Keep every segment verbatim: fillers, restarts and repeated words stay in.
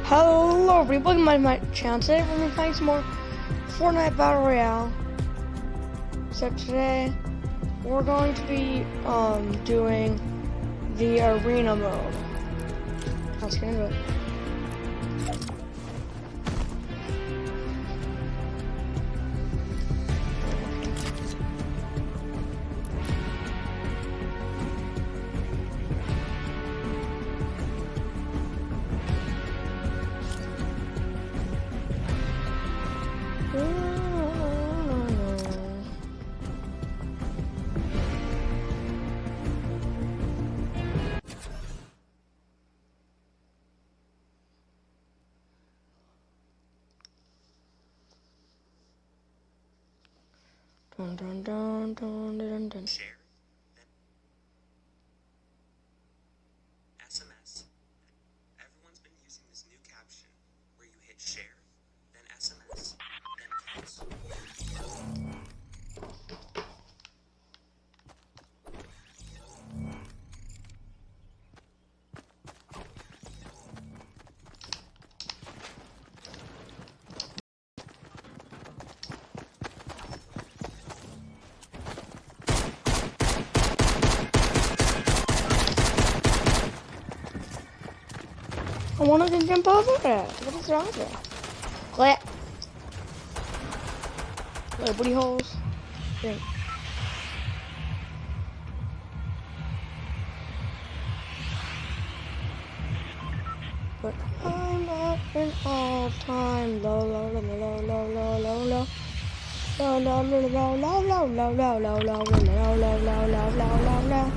Hello everybody, welcome to my channel. Today we're going to be playing some more Fortnite Battle Royale. So today we're going to be um doing the arena mode. Let's get into it. Dun, dun, dun, dun, dun, dun. Share, then S M S. Everyone's been using this new caption where you hit share, then S M S, then text. I want to jump over it. What is wrong with it? Clap. Little booty holes. Drink. But I'm up in all time. Low, low, low, low, low, low, low, low. Low, low, low, low, low, low, low, low, low, low, low, low, low, low, low, low, low.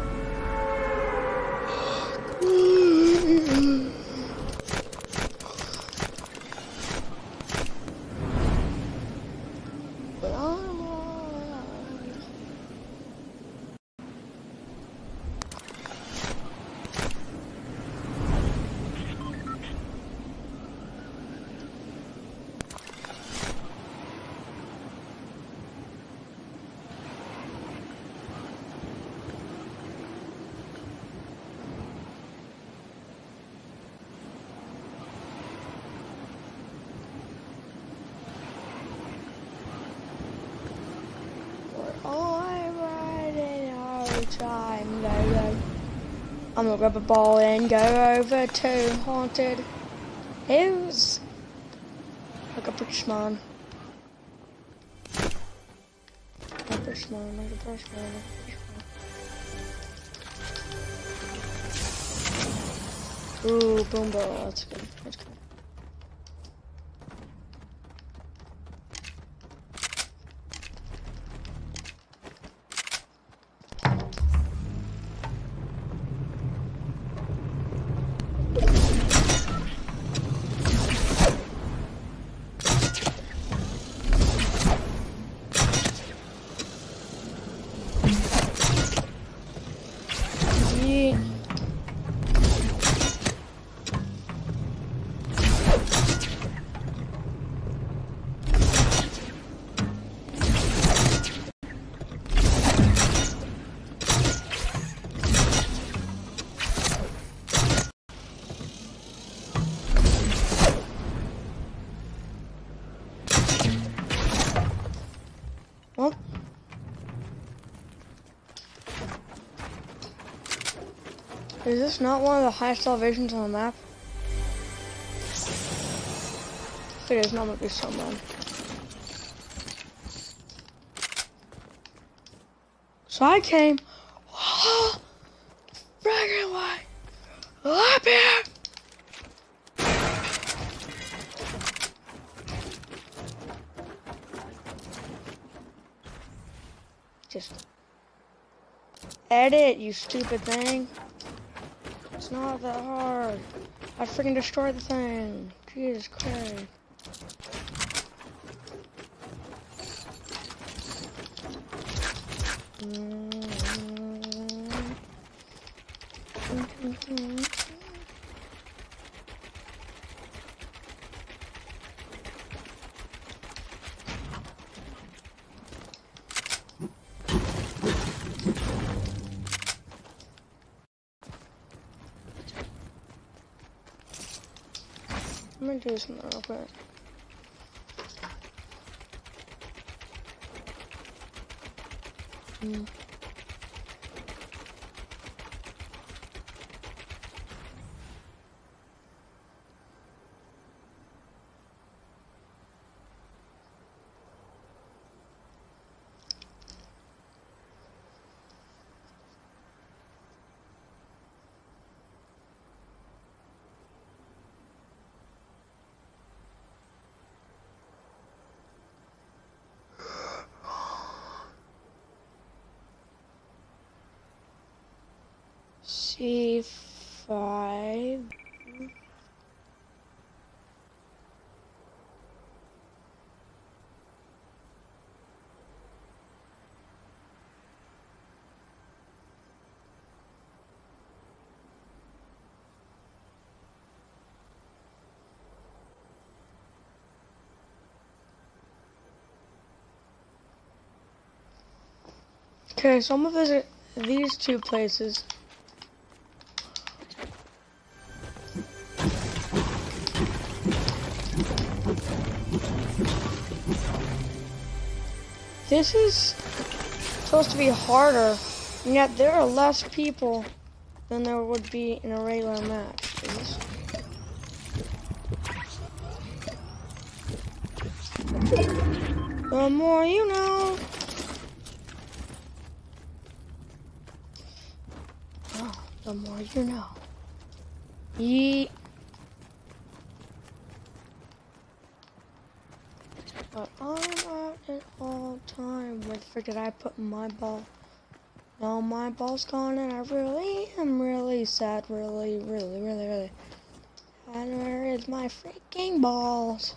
Time, go, go. I'm gonna grab a ball and go over to Haunted Hills. Like a British man. Like a British man, like a British man, like a British man. Ooh, boom ball, that's good, that's good. Well, is this not one of the highest elevations on the map? I think it's not gonna be so bad. So I came oh, friggin' way up here. Just edit, you stupid thing. It's not that hard. I freaking destroyed the thing. Jesus Christ. I'm gonna do something real quick. Hmm. C five. Okay, so I'm gonna visit these two places. This is supposed to be harder, and yet there are less people than there would be in a regular match. Please. The more you know. Oh, the more you know. Yeet. But I'm out at all time. Where the frick did I put my ball? Now my ball's gone and I really am really sad. Really, really, really, really. And where is my freaking balls?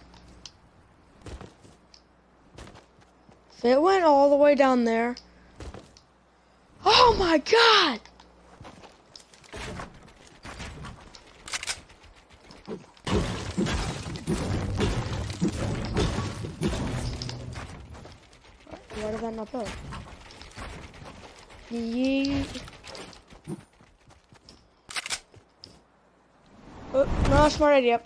If it went all the way down there. Oh my god! Why did that not go? Yeet. Oh, no, smart idea.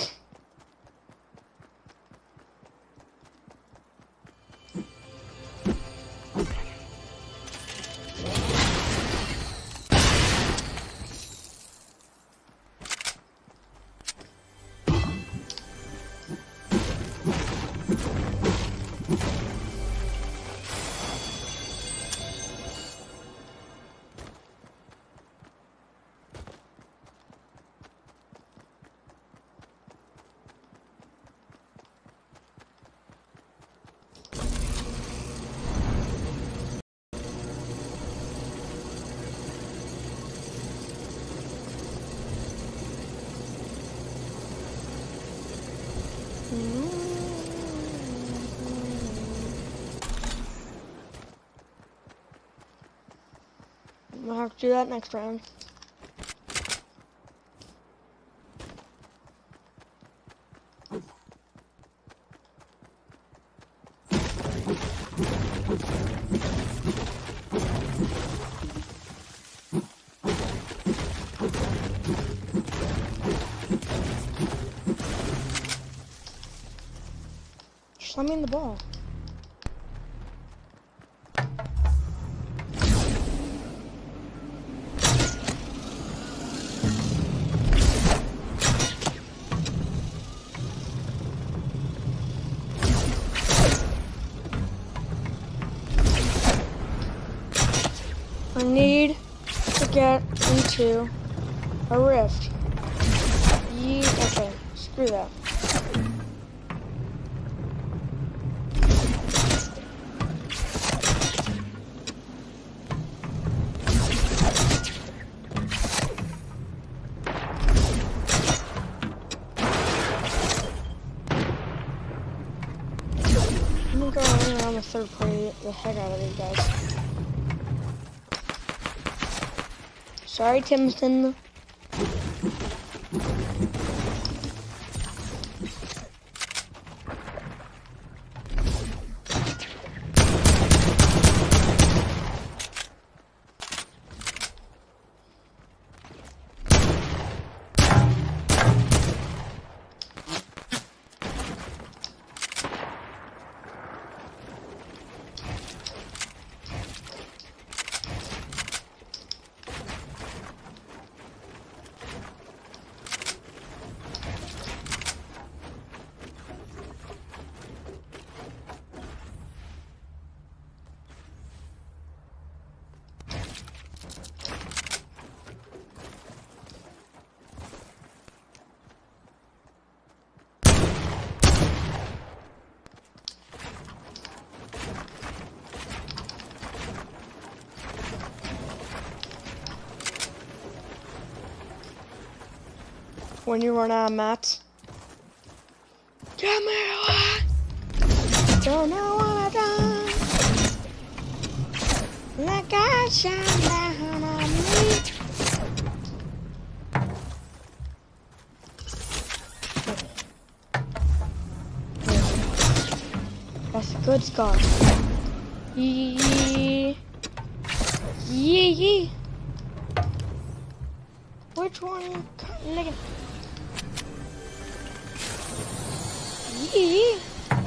We'll have to do that next round. Just let me in the ball. I need to get into a rift. Ye okay, screw that. I'm gonna go around the third party the heck out of these guys. Sorry, Timson. when you run out of mats. Give me one. Don't know what I've done. Let God shine down on me. That's a good scar. Yee. Yee yee. Which one? Nigga. Yee.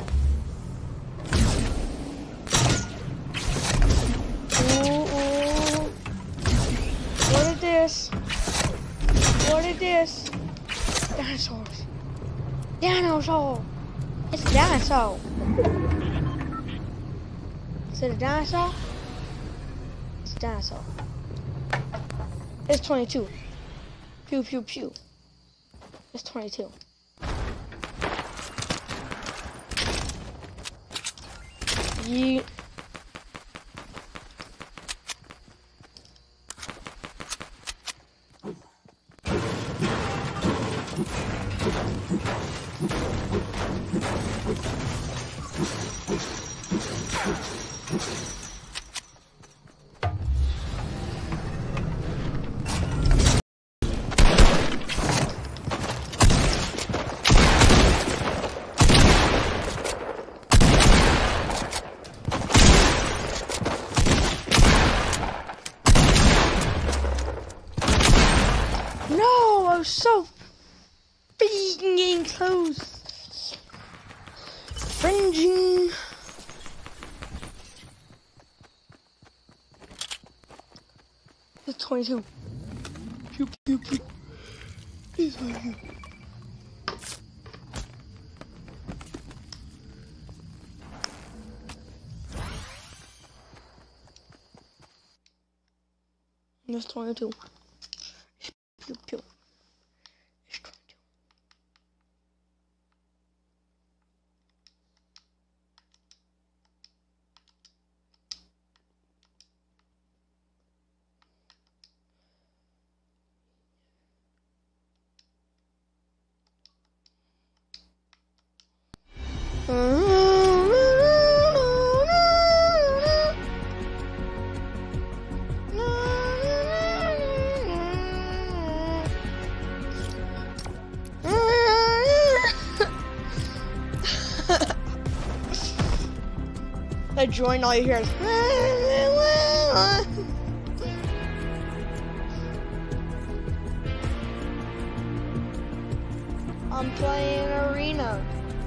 Ooh, ooh. What is this? What is this? Dinosaurs. Dinosaur. It's a dinosaur. Is it a dinosaur? It's a dinosaur. It's twenty-two. Pew, pew, pew. It's twenty-two. Ye. No, I was so freaking close. Fringing. It's twenty-two. Pew, pew, pew. It's twenty-two. It's twenty-two. Pew, pew. It's twenty-two. I joined, all you hear is I'm playing arena.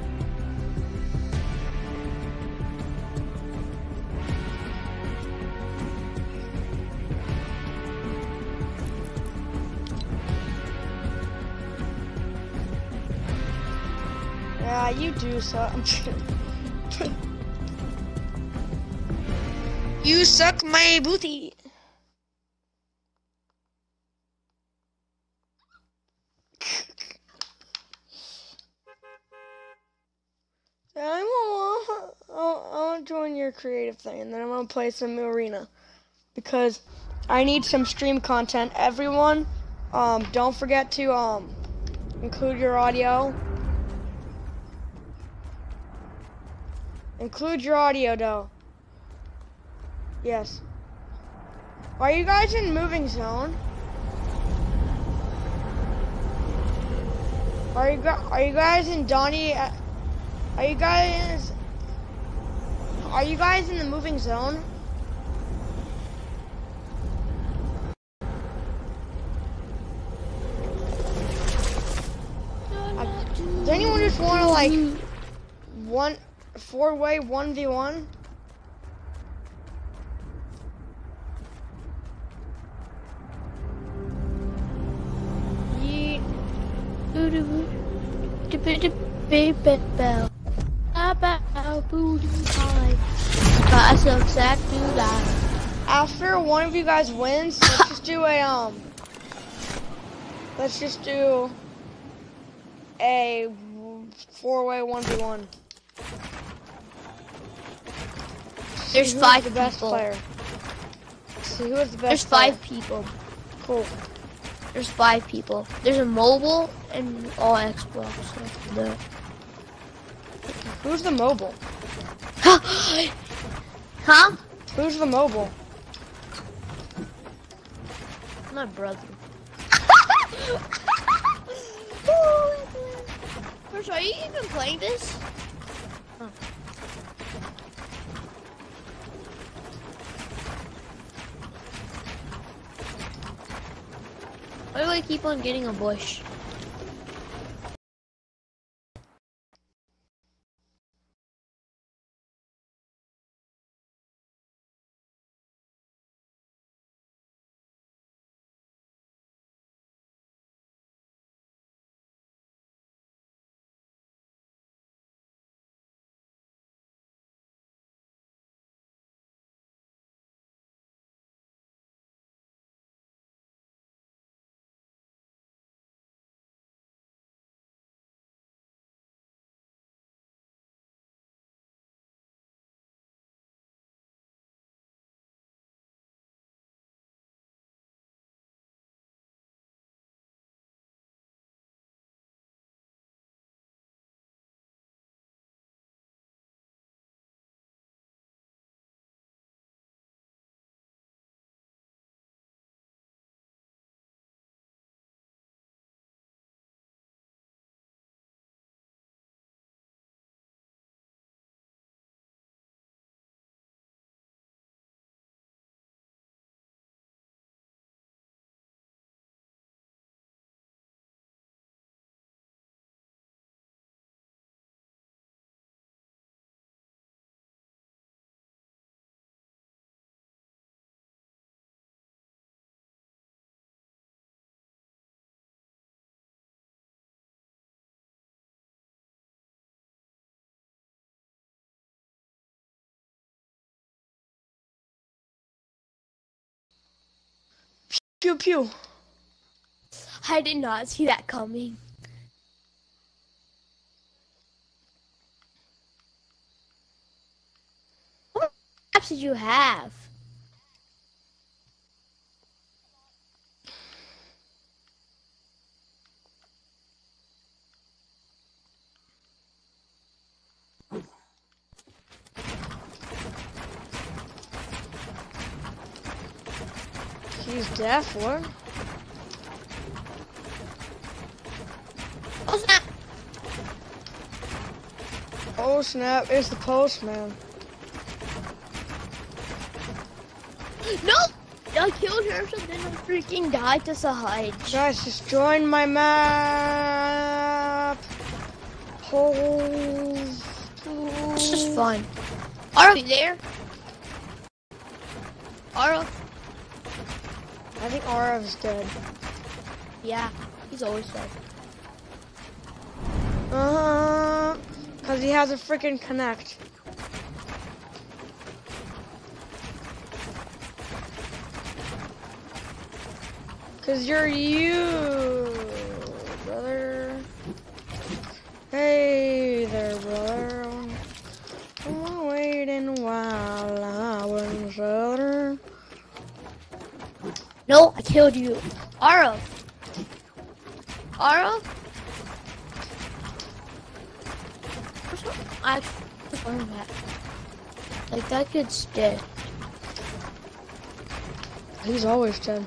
Yeah, you do suck. You suck my booty. I want, I'll, I'll join your creative thing, and then I'm gonna play some arena because I need some stream content. Everyone, um, don't forget to um include your audio. Include your audio, though. Yes. Are you guys in moving zone? Are you are you guys in Donnie? Are you guys? Are you guys in the moving zone? Uh, does anyone just want to like one four-way one v one? After one of you guys wins, let's just do a um. Let's just do a four-way one v one. There's five the best people. player. See who is the best There's player. five people. Cool. There's five people. There's a mobile and all Xbox. So the... Who's the mobile? Huh? Who's the mobile? My brother. First, are you even playing this? Huh. Why do I keep on getting a bush? Pew pew. I did not see that coming. What apps did you have? He's deaf, what? Oh snap! Oh snap, it's the postman. No! I killed her, so then I freaking died to Sahaj. Guys, just join my map. Hold. It's just fun. Are you there? Ara? I think Arav's dead. Yeah, he's always dead. Uh, cause he has a freaking connect. Cause you're you, brother. Hey there, brother. I'm waiting while I was other. No, I killed you. Ara. Ara? I actually learned that. Like, that kid's dead. He's always dead.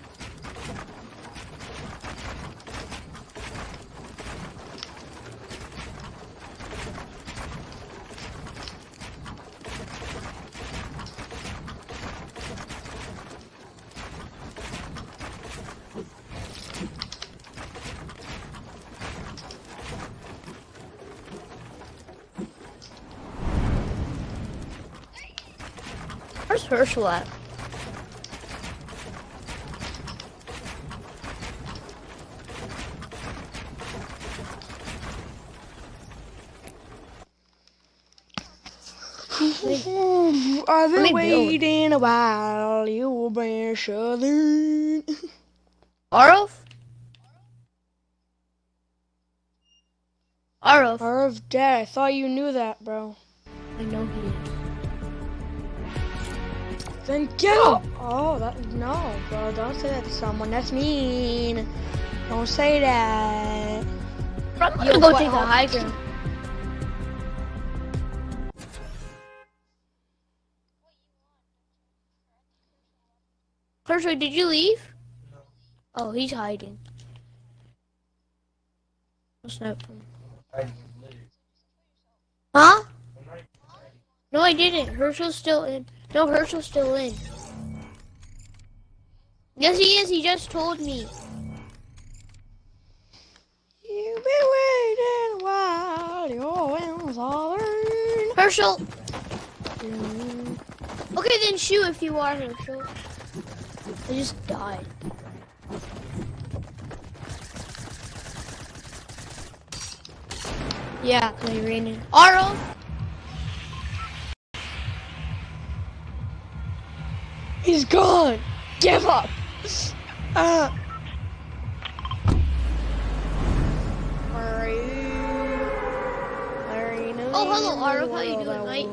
Where's Herschel at? I've been me waiting a while. You've been southern. Arav? Arav. Arav dead. I thought you knew that, bro. I know he is. Then get up! Oh, that, no, bro, don't say that to someone. That's mean. Don't say that. I'm gonna Yo, go what- take the high ground. Hershey, did you leave? No. Oh, he's hiding. Snap him. Huh? No, I didn't. Herschel's still in. No, Herschel's still in. Yes, he is. He just told me. You've been waiting a while, your wings are earned. Herschel! Okay, then shoot if you are, Herschel. I just died. Yeah, because I ran in. Arlo! He's gone! Give up! Uh, where are you? Where are you? Oh, hello, Arlo. How you doing, mate?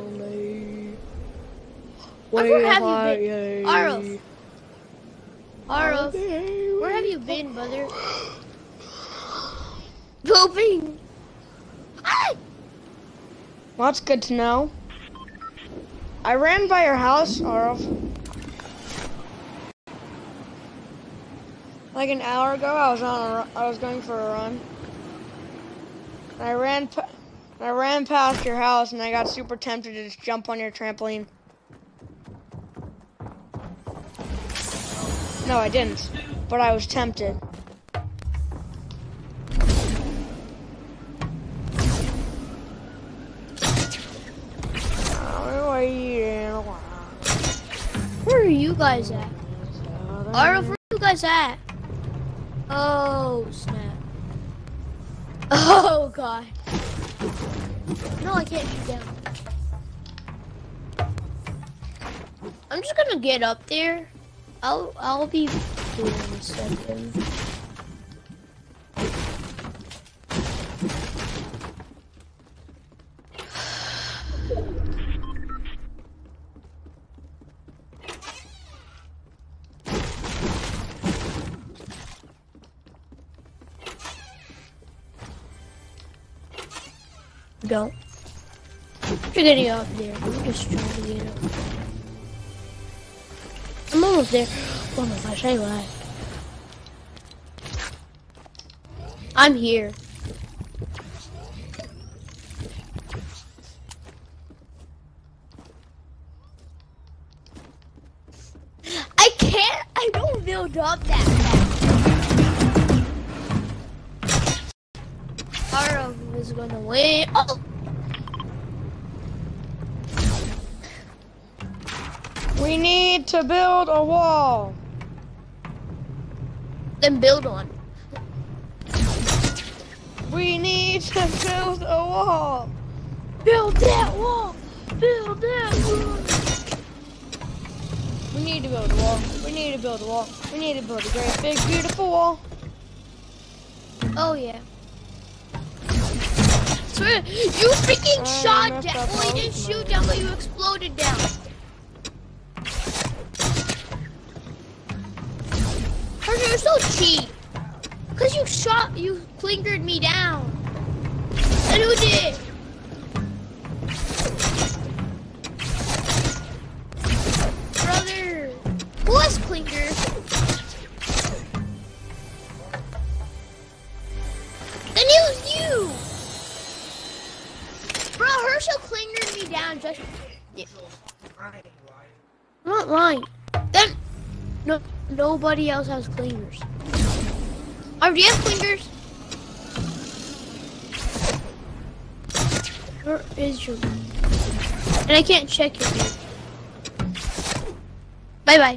Where have you been? Arlo. Arlo. Where have you been, brother? Pooping. Ah! Well, that's good to know. I ran by your house, Arlo. Like an hour ago, I was on. A, ru- I was going for a run. And I ran. Pa- I ran past your house, and I got super tempted to just jump on your trampoline. No, I didn't. But I was tempted. Where are you guys at? Arlo, where are you guys at? Oh, snap. Oh, God. No, I can't shoot down. I'm just gonna get up there. I'll, I'll be doing in a second. Don't. You're getting up there. I'm just trying to get up. I'm almost there. Oh my gosh, I lied. I'm here. I can't. I don't build up that fast. Arlo is gonna win. Oh. We need to build a wall. Then build one. We need to build a wall. Build that wall. Build that wall. We need to build a wall. We need to build a wall. We need to build a great big beautiful wall. Oh yeah. Swear, you freaking I shot messed down. up Well, you didn't most shoot of down, but you exploded down. Hershey, you're so cheap. Cause you shot, you clinkered me down. And who did? Brother, who was clinker? Then it was you. Bro, Herschel clinkered me down just. Yeah. I'm not lying. Then, no, nobody else has clingers. Oh, do you have clingers? Where is your? And I can't check your. Bye bye.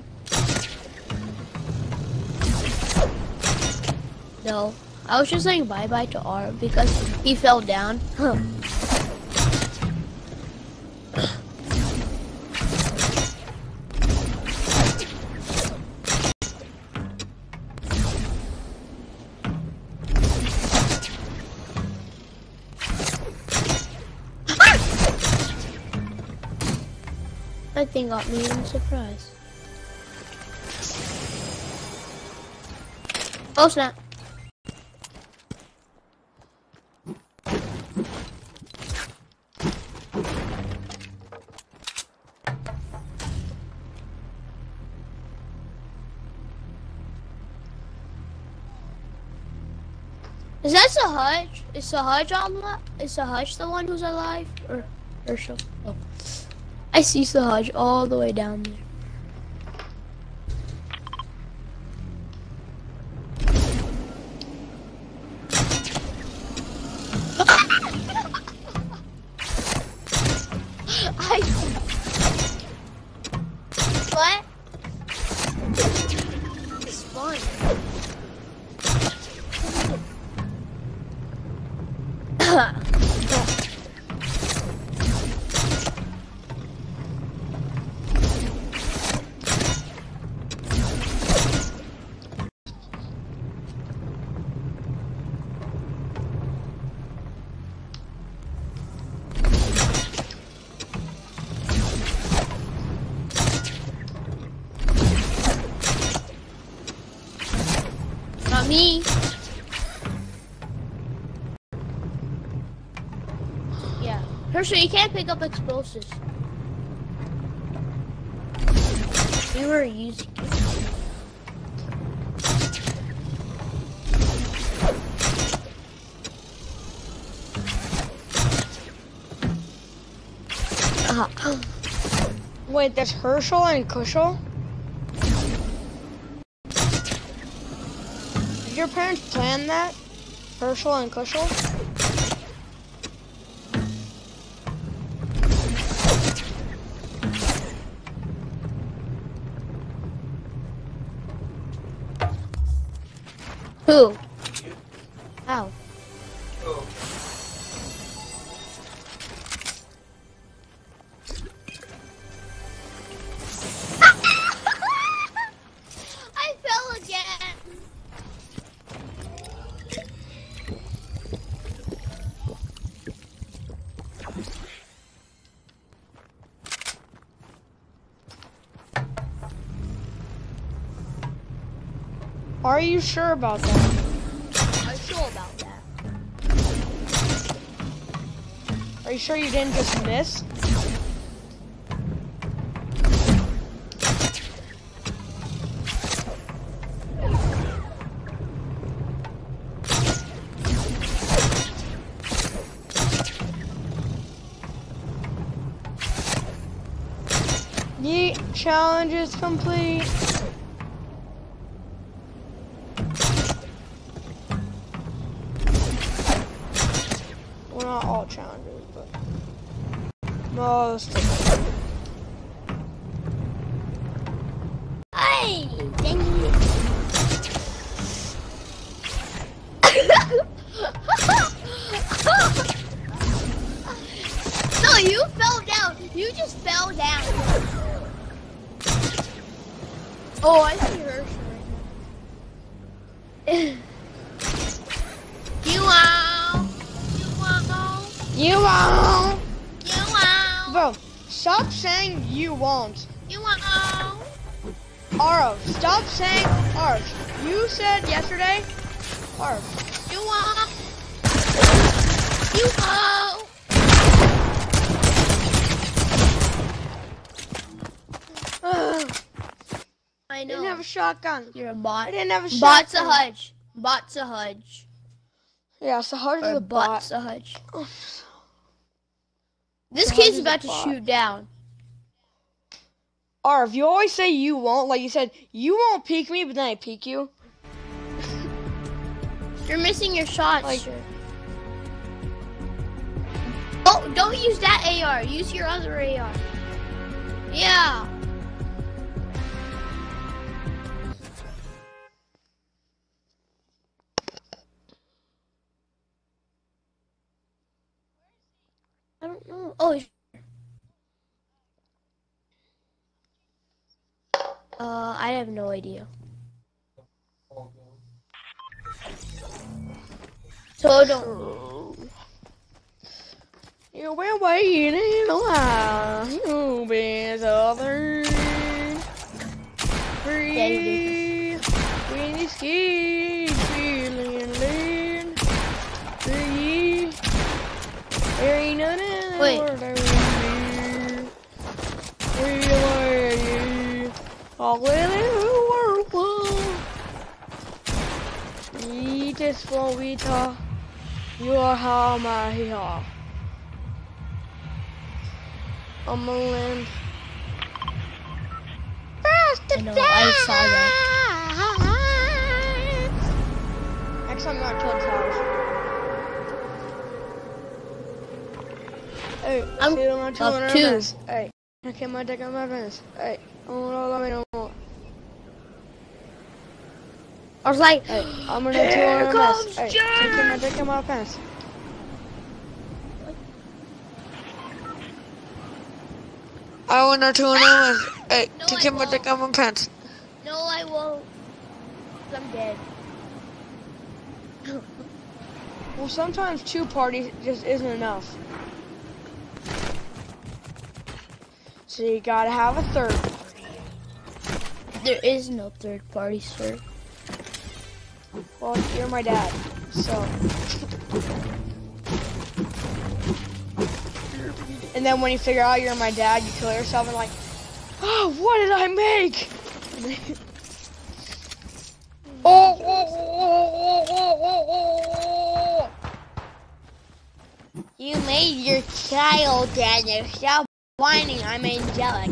No, I was just saying bye bye to R because he fell down. Huh. I That thing got me in surprise. Oh snap. Is that Sahaj? Is Sahaj on the, is Sahaj the one who's alive? Or Herschel? Oh. I see Sahaj all the way down there. I what? It's fun. Not me. Yeah. Herschel, you can't pick up explosives. We were using it. Uh-huh. Wait, that's Herschel and Kushel? Did your parents plan that? Herschel and Kushel? Who? How? I fell again. Are you sure about that? I'm sure about that. Are you sure you didn't just miss? Yeet, challenge is complete. Well, not all challenges, but most of them. Hey, dang it. No, you fell down. You just fell down. Oh, I see Herschel right now. You wow. You wow. You won't! You wow. Bro, stop saying you won't. You wow. Arv, stop saying Arv. You said yesterday, Arv. You wow. You wow. Ugh, I I know. didn't have a shotgun. You're a bot. I didn't have a Bot's a shotgun. hudge. Bot's a hudge. Yeah, so how does Or the bot? bot's a hudge. Oh, This So how kid's does about the to bot- shoot down. Arv, you always say you won't. Like you said, you won't peek me, but then I peek you. You're missing your shots. Like- sir. Oh, don't use that A R. Use your other A R. Yeah. I don't know. Oh. he's- Uh, I have no idea. So don't. You You've been waiting a while. You've been southern. Free. When you ski, feeling lean. Free. There ain't nothing Wait. more than we Free. All little world. Eat this for we talk. You are how my hero. I'm a land. I know, I saw that. Next time, not Toad's house. Hey, I'm see my two up on our two. fence. Hey, I can't my dick on my fence. Hey, oh no, let me know more. I was like, Hey, I'm gonna two on our fence. Hey, can't my dick on my fence. I want our two on our fence. Hey, No, can't I my dick on my pants. no, I won't. I'm dead. Well, sometimes two parties just isn't enough. So you gotta have a third party. There is no third party, sir. Well, you're my dad, so. And then when you figure out you're my dad, you kill yourself and like, oh, what did I make? oh, oh, oh, oh, oh, oh. You made your child, Daniel. Stop whining. I'm angelic.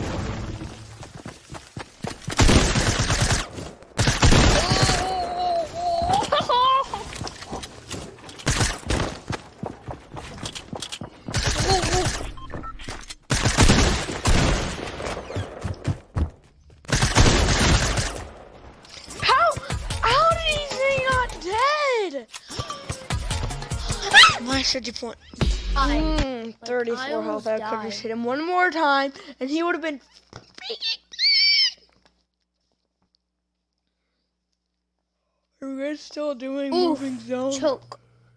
How? How did he stay not dead? My strategy point. I, Mm, thirty-four I health. almost I could died. just hit him one more time, and he would have been freaking dead. Are you guys still doing Oof, moving zone? choke.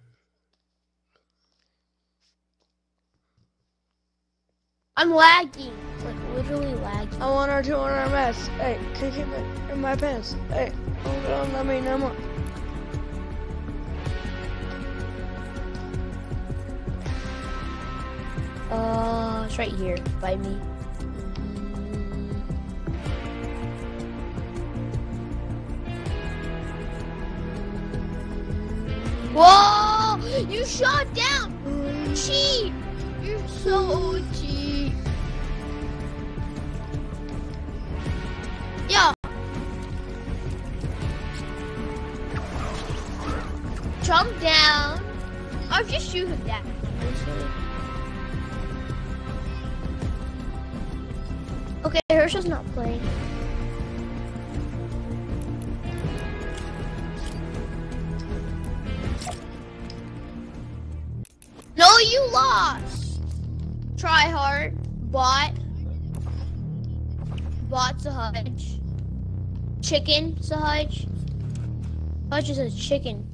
I'm lagging. Like, literally lagging. I want our two on our mess. Hey, can you keep it in my pants? Hey, don't let me no more. Uh, it's right here by me. Whoa! You shot down! Cheat! You're so cheap. Yeah. Jump down. I'll just shoot him down. Okay, Herschel's not playing. No, you lost. Try hard. Bot. Bot Sahaj. Chicken Sahaj. Sahaj is a chicken.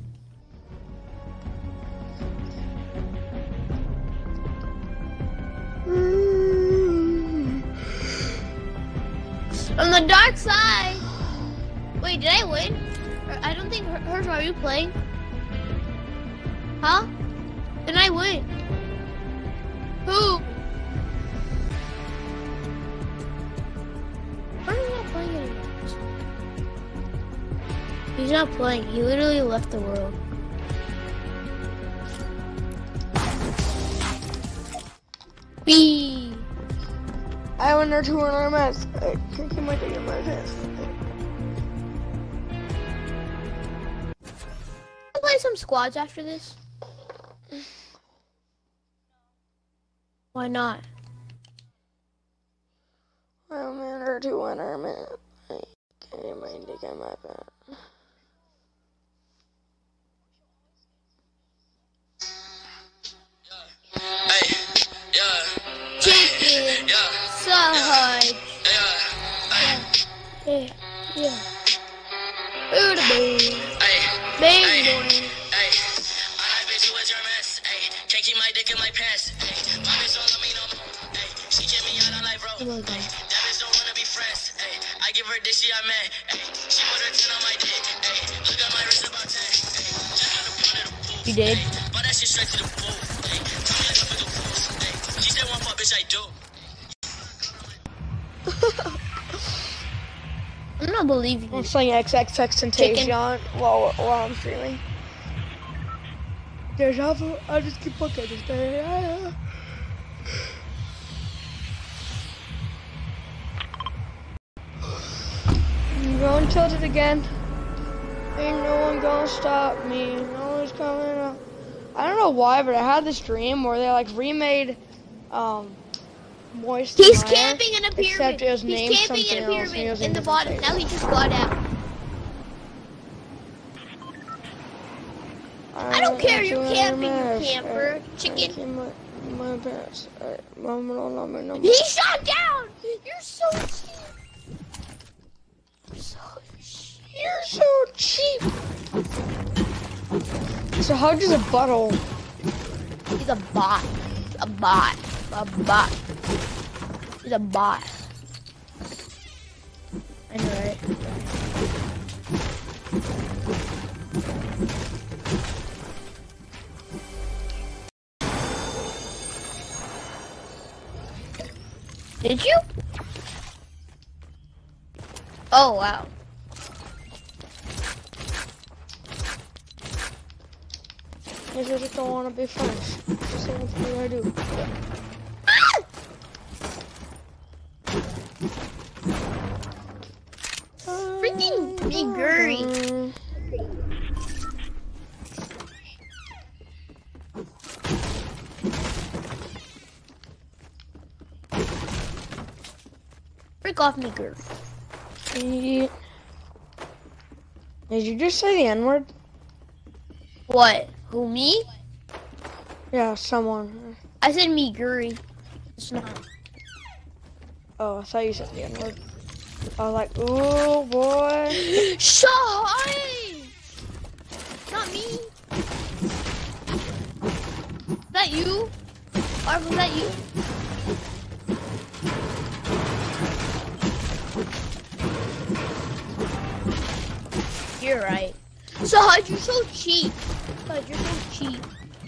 On the dark side. Wait, did I win? Or- I don't think. Her- Herschel, are you playing? Huh? Then I win. Who? Herschel's not playing anymore. He's not playing. He literally left the world. B. I want our two on our mess. Hey, can you keep my dick in my pants? I'll play some squads after this. Why not? Oh man, our two on our mess. Hey, can you keep my dick in my pants? Hey, yeah, Chicken. yeah, Sahaj. yeah, Yeah. Yeah. Ooda boo. hey, Bing hey, boing. hey. I bet you was your mess. Hey, can't keep my dick in my pants. Hey, my over, this she I met. Ay, she put her ten on my dick. Ay, look at my wrist about ten. Ay, just got a pound of the pool. You did? Ay, but that shit straight to the pool. Ay, tell me like I'm with the fools. Ay, she said one fuck, bitch, I do. I'm not believing I'm you. saying X X X Tentacion while, while I'm streaming. Deja vu, I just keep looking at this day. I'm going tilted again. Ain't no one gonna stop me. No one's coming up. I don't know why, but I had this dream where they like remade um Moist. He's Meyer, camping in a pyramid. Except it was He's named camping something in a else, and he pyramid was in the different bottom. place. Now he just got out. I don't care. You're camping, you camper. Chicken. My, my parents. Uh, mama don't love me no more. He shot down. You're so cheap. You're so cheap. You're so cheap. So how does a bottle? He's a bot. A bot. A bot. He's a bot. I know, right? Did you? Oh, wow. I just don't want to be friends. So what do I do? Ah! Freaking Miguri. Break off Miguri. Yeah. Did you just say the N-word? What? Who, me? Yeah, someone. I said Miguri. It's not. Oh, I thought you said the N-word. I was like, oh boy. Shut! Not me. Is that you? Or was that you? You're right. Sahaj, you're so cheap. Sahaj, you're so cheap.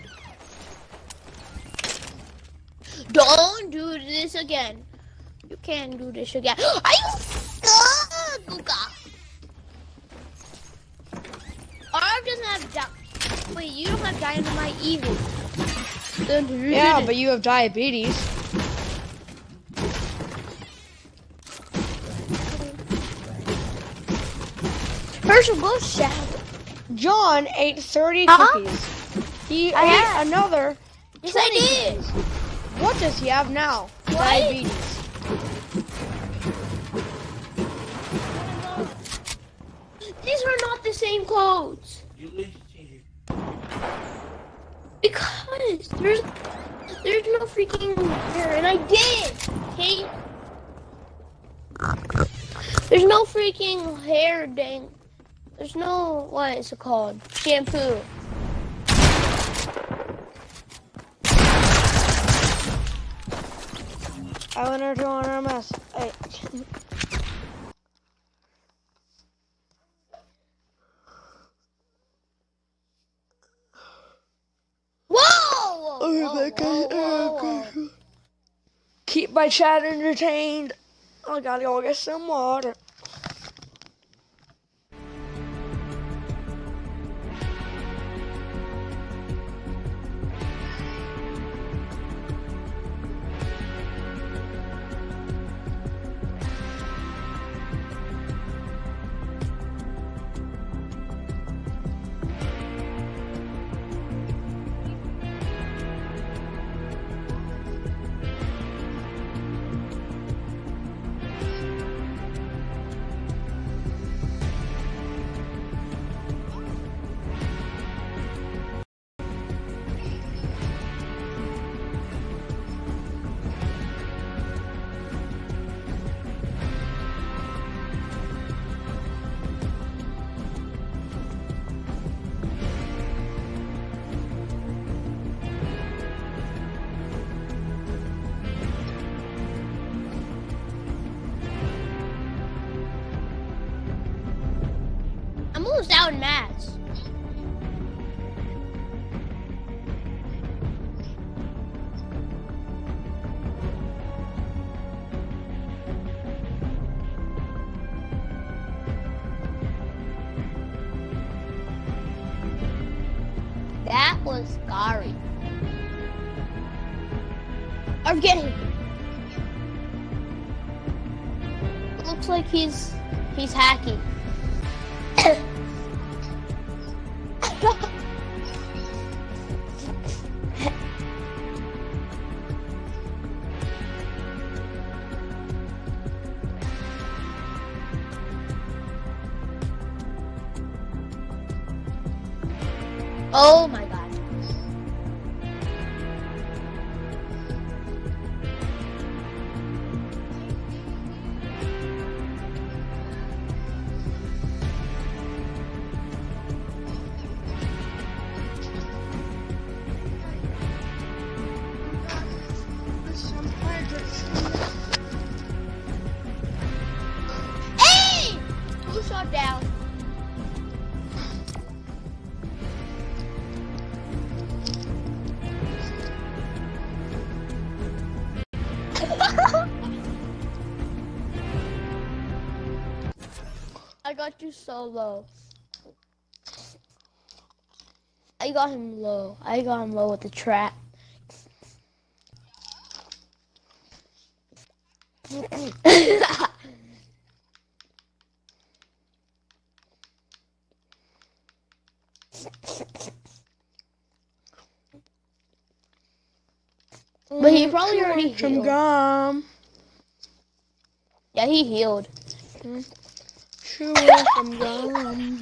Don't do this again. You can't do this again. Are you? Ah, Luka. Arv doesn't have di- Wait, you don't have dynamite either. Yeah, but you have diabetes. Herschel, go shower. John ate thirty Huh? cookies. He I ate have. another Yes, I twenty did. cookies. What does he have now? What? Diabetes. These are not the same clothes. Because there's there's no freaking hair, and I did. Okay. There's no freaking hair, dang. There's no, what is it called? Shampoo. I went into an R M S. Hey. Whoa! Whoa, Oh, whoa, that guy- whoa, oh, whoa, God. Keep my chat entertained. I gotta go get some water. out in mass. That was scary. I'm getting. It looks like he's he's hacking. Oh my god. Hey! Who shot down? I got you so low. I got him low. I got him low with the trap. But he probably already Some healed. gum. Yeah, he healed. Chew some gum.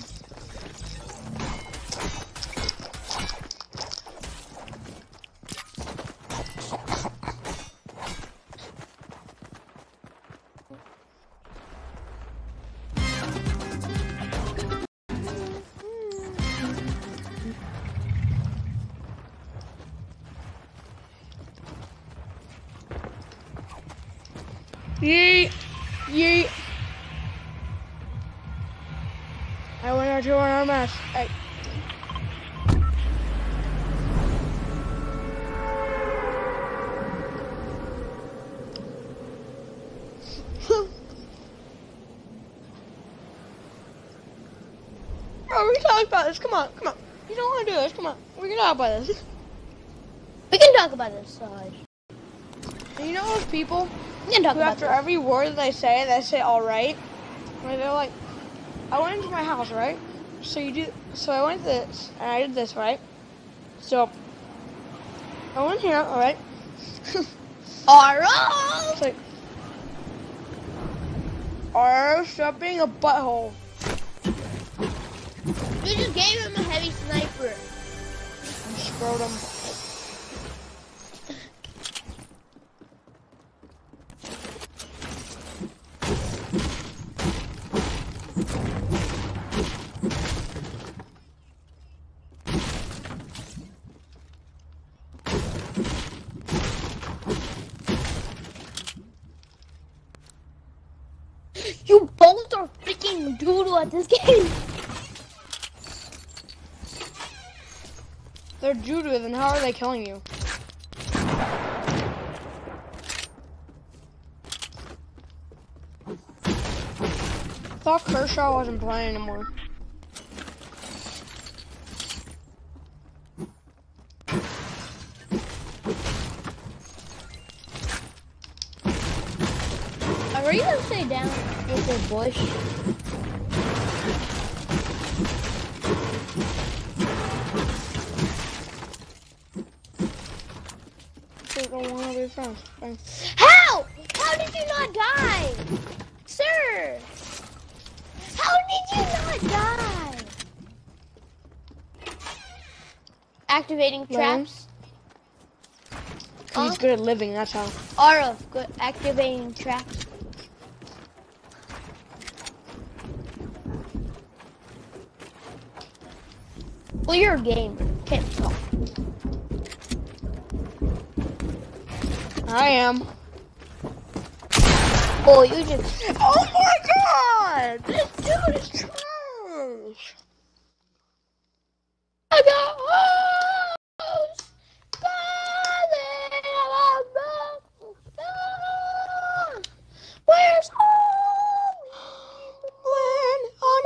Yeet, yeet. I went out to our mess. Hey. Bro, we can talk about this. Come on, come on. You don't want to do this. Come on. We can talk about this. We can talk about this, Saj. And you know those people We can talk who about after this. every word they say, they say all right? Like they're like, I went into my house, right? So you do, so I went this, and I did this, right? So, I went here, all right? Alright! It's like, R, stop being a butthole. You just gave him a heavy sniper. Scrotum. You both are freaking doodle at this game. They're judo, then how are they killing you? Thought Kershaw wasn't playing anymore. Are you gonna stay down with the bush? They don't want to be friends. Fine. How? How did you not die? Sir! How did you not die? Activating traps. He's good at living, that's how. Aura, good. Activating traps. Well, you're a gamer. Can't talk. I am. Oh, you just. Oh my god! This dude is trash! I got hoes calling on my phone. Where's home? When on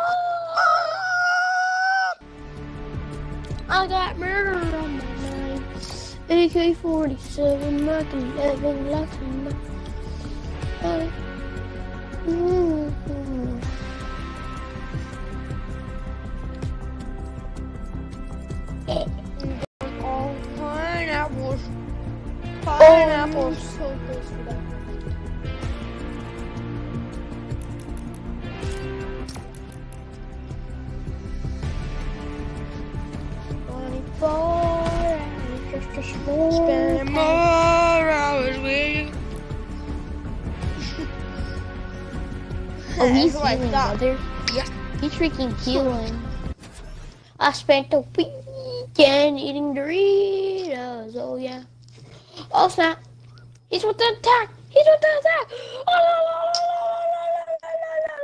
I got murder on my mind. A K forty-seven, Mark eleven, lots of my. Mm-hmm. all pineapples. Oh, Pineapples. so close to that. twenty-four hours just a small Spend time. more hours with you. Oh, he's That's what I healing, thought. brother. Yeah. He's freaking healing. I spent the weekend eating Doritos. Oh, yeah. Oh, snap. He's with the attack. He's with the attack. Oh, la, la, la, la, la, la,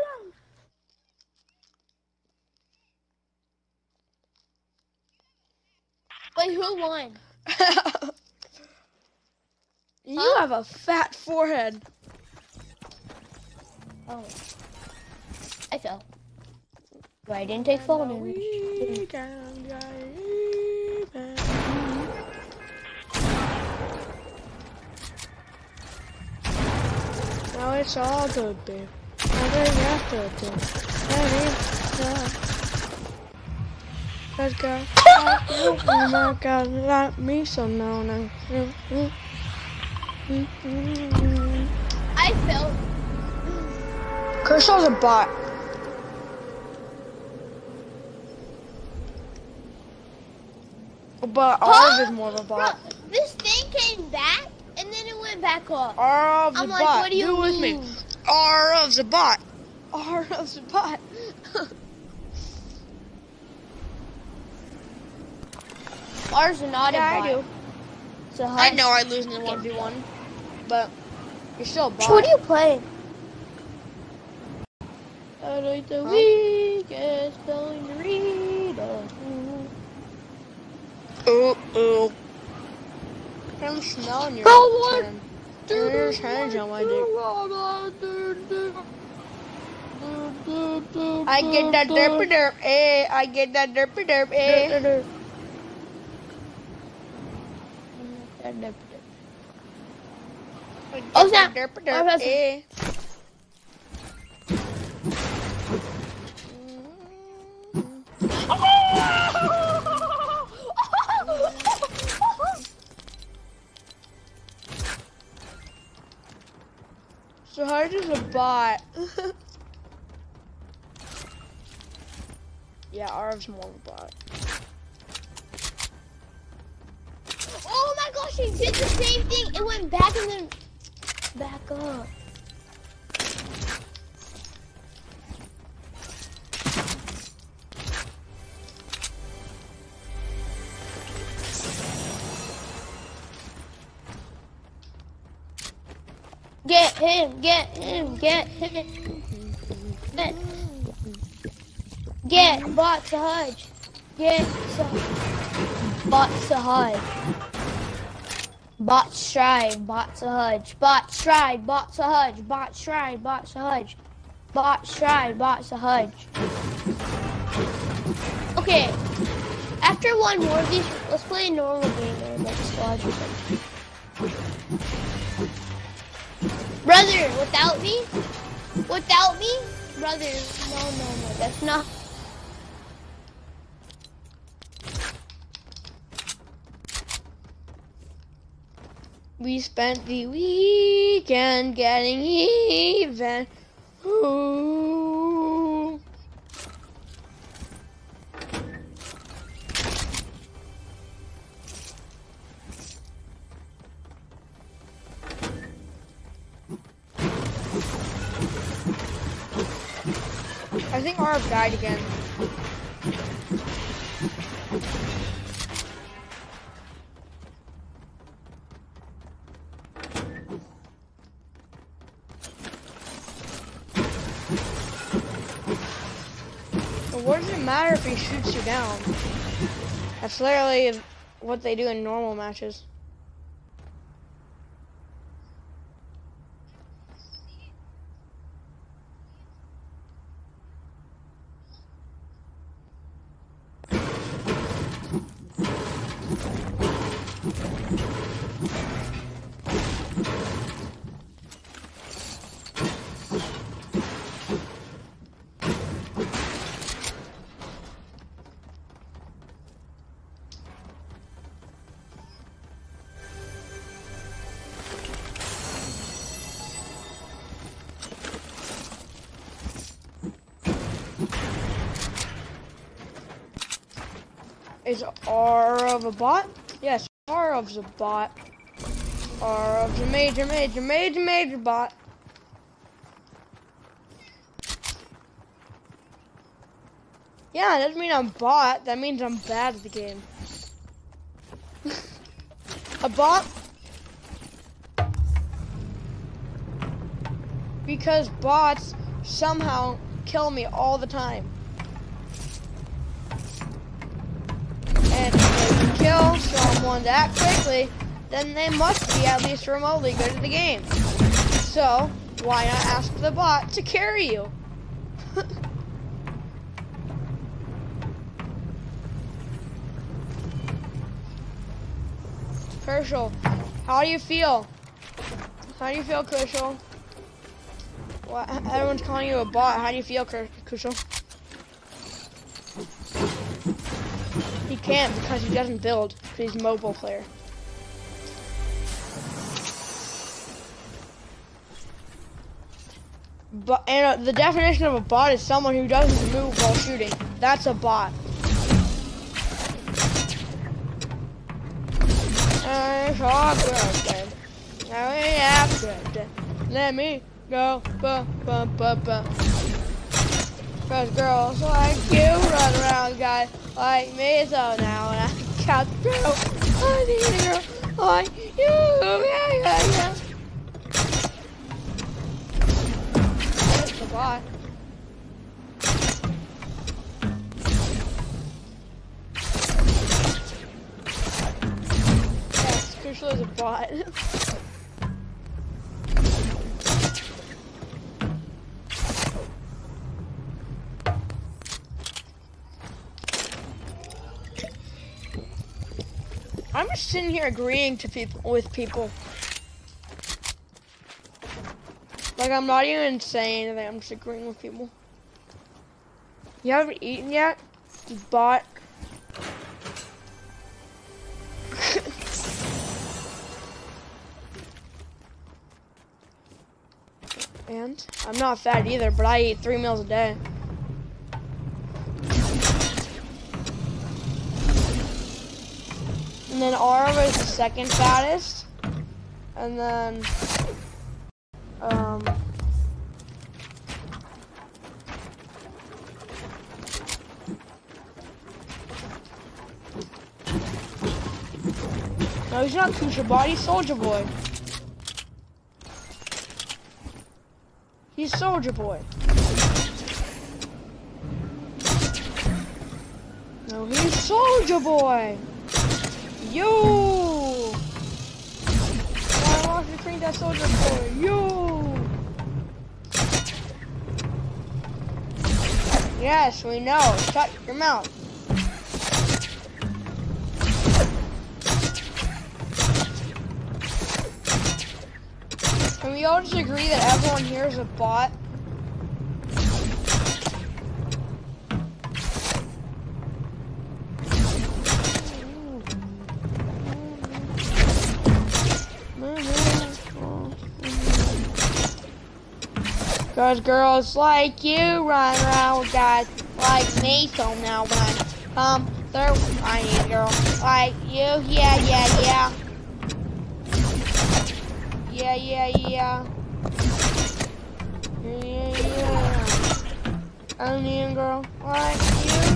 la, la, la. Wait, who won? You Huh? have a fat forehead. Oh. I fell. But I didn't take fall damage. We can get even. Now it's all good, babe. Now they have to do. Let's go. Oh my God, like me so no no. I fell. Kershaw's a bot. But Huh? ours is more of a bot. Bro, this thing came back and then it went back up. Ours is a I'm bot. like, what do you with mean? me. Ours a bot. Ours a bot. Ours is not Yeah, a I bot. do. So how I know I lose in the one v one, but you're still a bot. What do you play? I like the Huh? weekend spelling Doritos. Ooh, ooh. I'm smelling your Go on. hand. There's hands on my dick. I get that derpy derp, eh? I get that derpy derp, eh? I get Oh, that snap. derpy Oh, derp, that's- eh? So hard is a bot. Yeah, ours more of a bot. Oh my gosh, he did the same thing. It went back and then back up. Get him, get him, get him. Get, get bot to Hudge. Get some bot to Hudge. Bot stride, bot to Hudge. Bot stride, bot to Hudge. Bot stride, bot to Hudge. Bot stride, bot to Hudge. Okay. After one more of these, let's play a normal game or like squads or something. Brother, without me? Without me? Brother, no, no, no, that's not. We spent the weekend getting even. Ooh. I think Arv died again. But what does it matter if he shoots you down? That's literally what they do in normal matches. Is R of a bot? Yes, R of's a bot. R of's a major, major, major, major bot. Yeah, that doesn't mean I'm bot. That means I'm bad at the game. A bot? Because bots somehow kill me all the time. And if they kill someone that quickly, then they must be at least remotely good at the game. So, why not ask the bot to carry you? Kershal, how do you feel? How do you feel, Kershal? Well, everyone's calling you a bot. How do you feel, Kershal? He can't because he doesn't build, because he's a mobile player. But and uh, the definition of a bot is someone who doesn't move while shooting. That's a bot. Let me go, ba ba ba ba. Cause girls like you run around, guys like me, so now when I count through, I need a girl like you, yeah, yeah, yeah. That's the bot. Yes, Kershal is a bot. I'm just sitting here agreeing to people with people. Like I'm not even saying anything. I'm just agreeing with people. You haven't eaten yet, bot. And I'm not fat either, but I eat three meals a day. And then Arva is the second fattest. And then, um, no, he's not Kushabot, he's Soldier Boy. He's Soldier Boy. No, he's Soldier Boy. You! I want you to clean that Soldier Boy. You! Yes, we know. Shut your mouth. Can we all just agree that everyone here is a bot? Cause girls like you run around with guys like me, so now when I come through, I need a girl like you, yeah, yeah, yeah. Yeah, yeah, yeah. Yeah, yeah, yeah. I need a girl like you.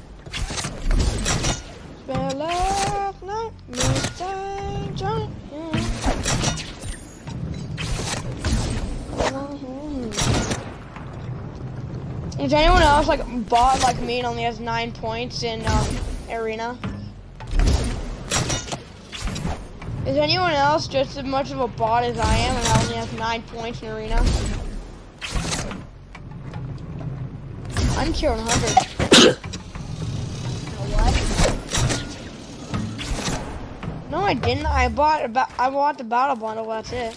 Spend last night, midnight drunk. Is anyone else like bot like me and only has nine points in um, arena? Is anyone else just as much of a bot as I am and I only have nine points in arena? I'm tier one hundred. What? No, I didn't. I bought about. I bought the battle bundle. That's it.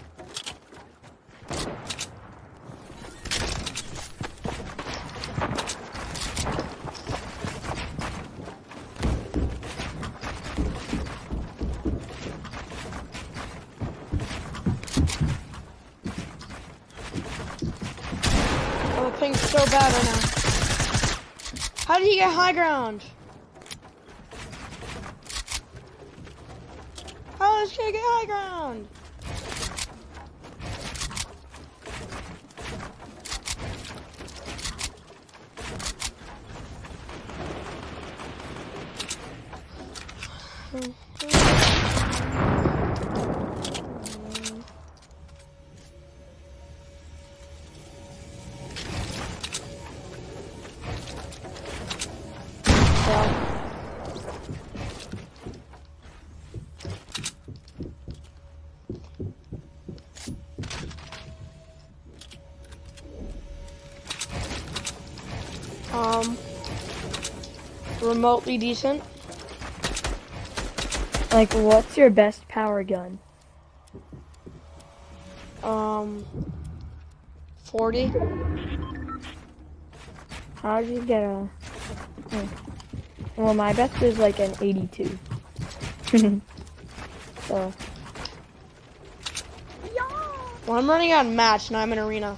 Oh, the ping's so bad right now. How did he get high ground? How did he get high ground? Um, remotely decent. Like, what's your best power gun? Um, forty. How did you get a... Oh. Well, my best is like an eighty-two. So... Well, I'm running out of match and I'm in arena.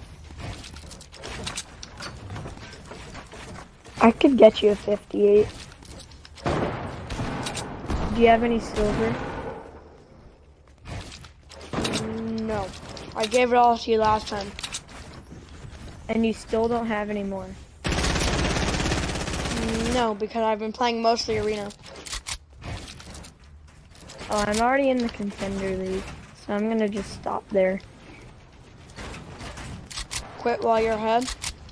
I could get you a fifty-eight. Do you have any silver? No. I gave it all to you last time. And you still don't have any more? No, because I've been playing mostly arena. Oh, I'm already in the contender league, so I'm gonna just stop there. Quit while you're ahead.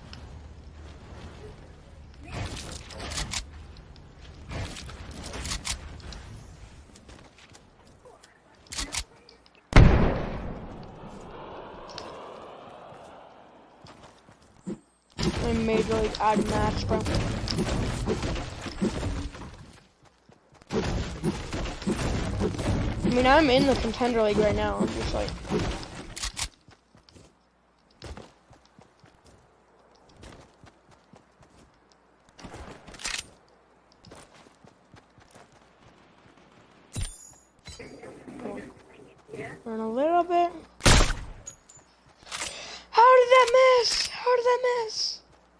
I made really odd match, bro. I mean, I'm in the contender league right now. I'm just like. Run a little bit. How did that miss? How did that miss?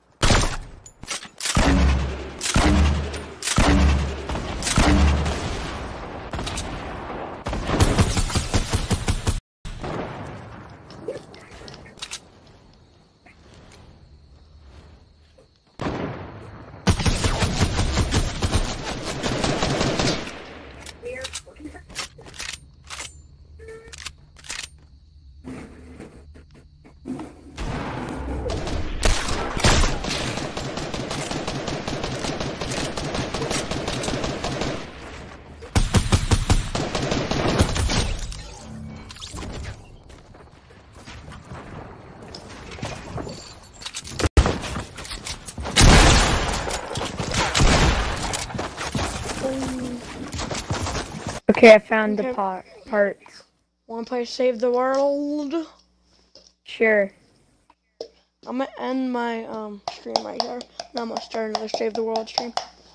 Okay, I found Okay. the part parts. Wanna play Save the World? Sure. I'm gonna end my um stream right here. Now I'm gonna start another Save the World stream.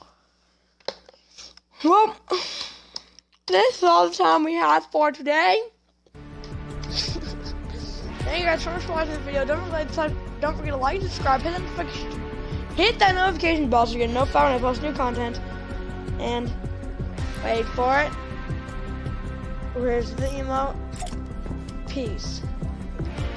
Well, this is all the time we have for today. Thank you guys so much for watching this video. Don't forget to don't forget to like, subscribe, hit that notification, hit that notification bell so you get notified when I post new content. And wait for it. Where's the emote? Peace.